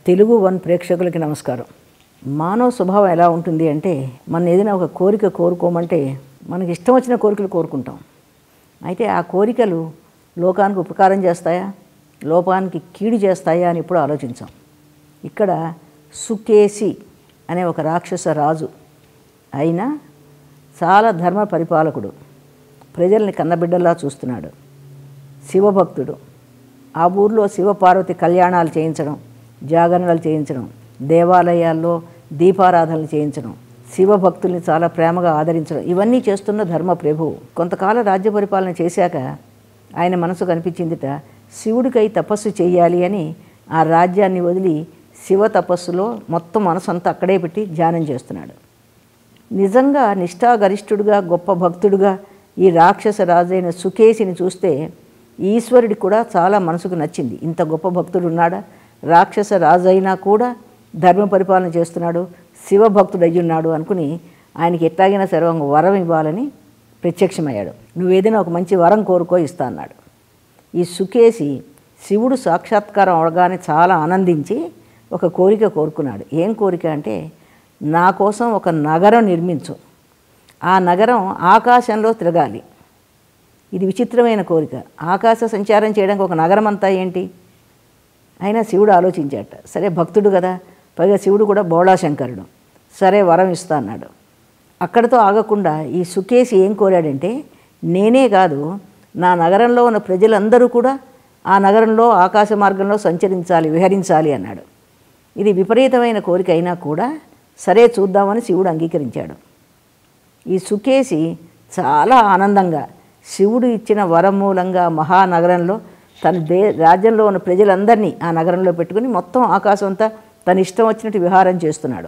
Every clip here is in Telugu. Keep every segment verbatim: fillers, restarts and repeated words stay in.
తెలుగు వన్ ప్రేక్షకులకి నమస్కారం. మానవ స్వభావం ఎలా ఉంటుంది అంటే, మన ఏదైనా ఒక కోరిక కోరుకోమంటే మనకి ఇష్టం వచ్చిన కోరికలు కోరుకుంటాం. అయితే ఆ కోరికలు లోకానికి ఉపకారం చేస్తాయా, లోకానికి కీడు చేస్తాయా అని ఇప్పుడు ఆలోచించాం. ఇక్కడ సుకేసి అనే ఒక రాక్షస రాజు అయినా చాలా ధర్మ పరిపాలకుడు, ప్రజల్ని కన్నబిడ్డల్లా చూస్తున్నాడు, శివభక్తుడు. ఆ ఊర్లో శివపార్వతి కళ్యాణాలు చేయించడం, జాగరణలు చేయించడం, దేవాలయాల్లో దీపారాధనలు చేయించడం, శివభక్తుల్ని చాలా ప్రేమగా ఆదరించడం, ఇవన్నీ చేస్తున్న ధర్మ ప్రభువు. కొంతకాల రాజ్య పరిపాలన చేశాక ఆయన మనసు కనిపించిందిట, శివుడికై తపస్సు చేయాలి అని ఆ రాజ్యాన్ని వదిలి శివ తపస్సులో మొత్తం మనసు అంతా అక్కడే పెట్టి ధ్యానం చేస్తున్నాడు. నిజంగా నిష్ఠాగరిష్ఠుడుగా గొప్ప భక్తుడుగా ఈ రాక్షస రాజైన సుకేసిని చూస్తే ఈశ్వరుడికి కూడా చాలా మనసుకు నచ్చింది. ఇంత గొప్ప భక్తుడు ఉన్నాడా, రాక్షస రాజు అయినా కూడా ధర్మ పరిపాలన చేస్తున్నాడు, శివభక్తుడు అయ్యున్నాడు అనుకుని ఆయనకి ఎట్లాగైనా సరే ఒక వరం ఇవ్వాలని ప్రత్యక్షమయ్యాడు. నువ్వేదైనా ఒక మంచి వరం కోరుకో ఇస్తా అన్నాడు. ఈ సుకేసి శివుడు సాక్షాత్కారం అవగానే చాలా ఆనందించి ఒక కోరిక కోరుకున్నాడు. ఏం కోరిక అంటే, నా కోసం ఒక నగరం నిర్మించు, ఆ నగరం ఆకాశంలో తిరగాలి. ఇది విచిత్రమైన కోరిక. ఆకాశ సంచారం చేయడానికి ఒక నగరం అంతా ఏంటి? అయినా శివుడు ఆలోచించాట. సరే, భక్తుడు కదా, పైగా శివుడు కూడా బోళాశంకరుడు, సరే వరం ఇస్తా అన్నాడు. అక్కడితో ఆగకుండా ఈ సుకేసి ఏం కోరాడంటే, నేనే కాదు నా నగరంలో ఉన్న ప్రజలందరూ కూడా ఆ నగరంలో ఆకాశ మార్గంలో సంచరించాలి, విహరించాలి అన్నాడు. ఇది విపరీతమైన కోరిక అయినా కూడా సరే చూద్దామని శివుడు అంగీకరించాడు. ఈ సుకేసి చాలా ఆనందంగా శివుడు ఇచ్చిన వరం మూలంగా మహానగరంలో తన దే రాజ్యంలో ఉన్న ప్రజలందరినీ ఆ నగరంలో పెట్టుకుని మొత్తం ఆకాశం అంతా తన ఇష్టం వచ్చినట్టు విహారం చేస్తున్నాడు.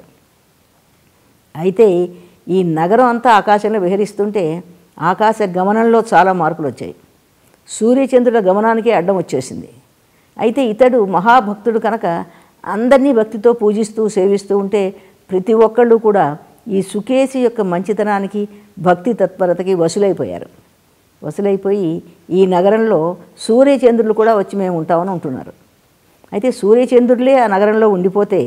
అయితే ఈ నగరం అంతా ఆకాశంలో విహరిస్తుంటే ఆకాశ గమనంలో చాలా మార్పులు వచ్చాయి. సూర్యచంద్రుల గమనానికి అడ్డం వచ్చేసింది. అయితే ఇతడు మహాభక్తుడు కనుక అందరినీ భక్తితో పూజిస్తూ సేవిస్తూ ఉంటే ప్రతి ఒక్కళ్ళు కూడా ఈ సుకేసి యొక్క మంచితనానికి భక్తి తత్పరతకి వసులైపోయారు. వసులైపోయి ఈ నగరంలో సూర్యచంద్రులు కూడా వచ్చి మేము ఉంటామని ఉంటున్నారు. అయితే సూర్యచంద్రులే ఆ నగరంలో ఉండిపోతే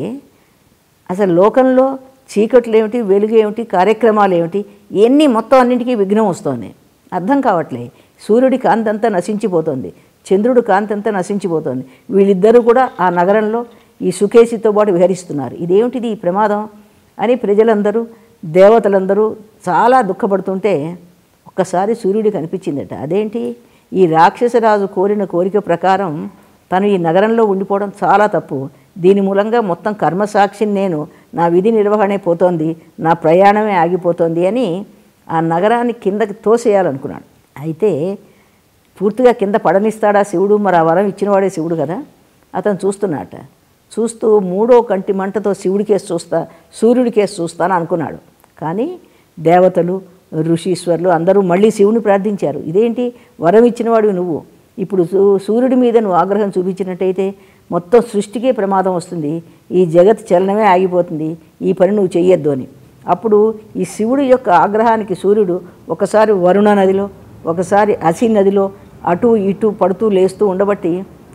అసలు లోకంలో చీకట్లు ఏమిటి, వెలుగు ఏమిటి, కార్యక్రమాలు ఏమిటి, ఇవన్నీ మొత్తం అన్నింటికీ విఘ్నం వస్తుంది. అర్థం కావట్లే. సూర్యుడి కాంతి అంతా నశించిపోతుంది, చంద్రుడి కాంతి అంతా నశించిపోతుంది. వీళ్ళిద్దరూ కూడా ఆ నగరంలో ఈ సుకేసితో పాటు విహరిస్తున్నారు. ఇదేమిటిది ఈ ప్రమాదం అని ప్రజలందరూ దేవతలందరూ చాలా దుఃఖపడుతుంటే ఒక్కసారి సూర్యుడికి కనిపించిందట. అదేంటి, ఈ రాక్షసరాజు కోరిన కోరిక ప్రకారం తను ఈ నగరంలో ఉండిపోవడం చాలా తప్పు, దీని మూలంగా మొత్తం కర్మసాక్షిని నేను, నా విధి నిర్వహణే పోతోంది, నా ప్రయాణమే ఆగిపోతుంది అని ఆ నగరాన్ని కిందకి తోసేయాలనుకున్నాడు. అయితే పూర్తిగా కింద పడనిస్తాడా శివుడు? మరి ఆ వరం ఇచ్చినవాడే శివుడు కదా. అతను చూస్తున్నట. చూస్తూ మూడో కంటి మంటతో శివుడికేసి చూస్తా, సూర్యుడికేసి చూస్తాను అనుకున్నాడు. కానీ దేవతలు, ఋషీశ్వరులు అందరూ మళ్ళీ శివుని ప్రార్థించారు. ఇదేంటి, వరం ఇచ్చినవాడు నువ్వు, ఇప్పుడు సూర్యుడి మీద నువ్వు ఆగ్రహం చూపించినట్టయితే మొత్తం సృష్టికే ప్రమాదం వస్తుంది, ఈ జగత్ చలనమే ఆగిపోతుంది, ఈ పని నువ్వు చెయ్యొద్దు అని. అప్పుడు ఈ శివుడి యొక్క ఆగ్రహానికి సూర్యుడు ఒకసారి వరుణ నదిలో, ఒకసారి అసి నదిలో అటు ఇటు పడుతూ లేస్తూ ఉండబట్టి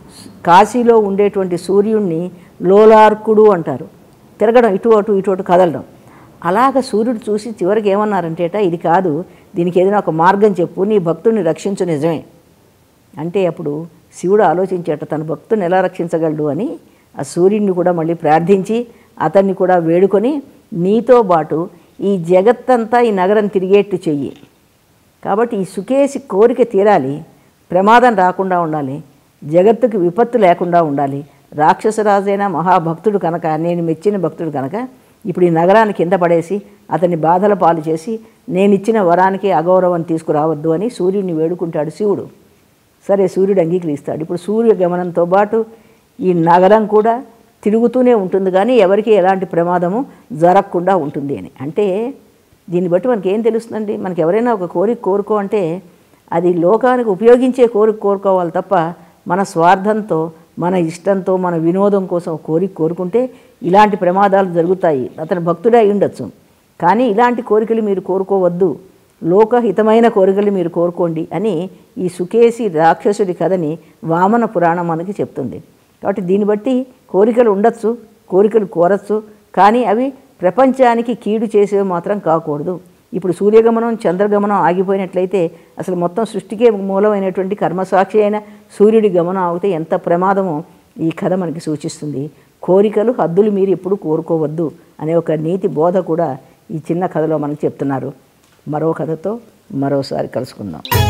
కాశీలో ఉండేటువంటి సూర్యుడిని లోలార్కుడు అంటారు. తిరగడం, ఇటు అటు ఇటు అటు కదలడం. అలాగ సూర్యుడు చూసి చివరికి ఏమన్నారంటేట, ఇది కాదు, దీనికి ఏదైనా ఒక మార్గం చెప్పు, నీ భక్తుడిని రక్షించు. నిజమే అంటే అప్పుడు శివుడు ఆలోచించేట, తన భక్తుని ఎలా రక్షించగలడు అని ఆ సూర్యుడిని కూడా మళ్ళీ ప్రార్థించి అతన్ని కూడా వేడుకొని, నీతో పాటు ఈ జగత్తంతా ఈ నగరం తిరిగేట్టు చెయ్యి. కాబట్టి ఈ సుకేసి కోరిక తీరాలి, ప్రమాదం రాకుండా ఉండాలి, జగత్తుకి విపత్తు లేకుండా ఉండాలి. రాక్షసరాజైన మహాభక్తుడు కనుక, నేను మెచ్చిన భక్తుడు కనుక ఇప్పుడు ఈ నగరాన్ని కింద పడేసి అతన్ని బాధల పాలు చేసి నేను ఇచ్చిన వరానికి అగౌరవం తీసుకురావద్దు అని సూర్యుడిని వేడుకుంటాడు శివుడు. సరే, సూర్యుడు అంగీకరిస్తాడు. ఇప్పుడు సూర్య గమనంతో పాటు ఈ నగరం కూడా తిరుగుతూనే ఉంటుంది, కానీ ఎవరికి ఎలాంటి ప్రమాదము జరగకుండా ఉంటుంది అని. అంటే దీన్ని బట్టి మనకి ఏం తెలుస్తుందండి, మనకి ఎవరైనా ఒక కోరిక కోరుకో అంటే అది లోకానికి ఉపయోగించే కోరిక కోరుకోవాలి తప్ప మన స్వార్థంతో, మన ఇష్టంతో, మన వినోదం కోసం కోరిక కోరుకుంటే ఇలాంటి ప్రమాదాలు జరుగుతాయి. అతను భక్తుడే అయి ఉండొచ్చు, కానీ ఇలాంటి కోరికలు మీరు కోరుకోవద్దు, లోకహితమైన కోరికలు మీరు కోరుకోండి అని ఈ సుకేసి రాక్షసుడి కథని వామన పురాణం మనకి చెప్తుంది. కాబట్టి దీన్ని బట్టి కోరికలు ఉండొచ్చు, కోరికలు కోరచ్చు, కానీ అవి ప్రపంచానికి కీడు చేసేవి మాత్రం కాకూడదు. ఇప్పుడు సూర్యగమనం చంద్రగమనం ఆగిపోయినట్లయితే అసలు మొత్తం సృష్టికే మూలమైనటువంటి కర్మసాక్షి అయిన సూర్యుడి గమనం ఆగితే ఎంత ప్రమాదమో ఈ కథ మనకి సూచిస్తుంది. కోరికలు హద్దులు మీరు ఎప్పుడు కోరుకోవద్దు అనే ఒక నీతి బోధ కూడా ఈ చిన్న కథలో మనకు చెప్తున్నారు. మరో కథతో మరోసారి కలుసుకుందాం.